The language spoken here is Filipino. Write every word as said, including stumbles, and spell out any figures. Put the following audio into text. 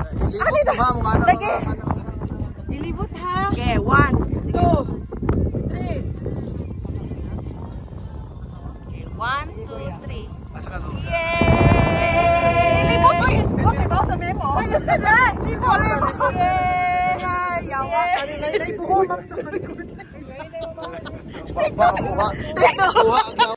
Ilibot na ba mga anak? Lagi. Ilibot ha. Okay, one, two, three. Okay, one, two, three. Yay! Ilibot ko eh. Kasi ba sa memo? Ay, nasa na. Ilibot. Yay! Yawa. Naibuhon. Buha. Buha.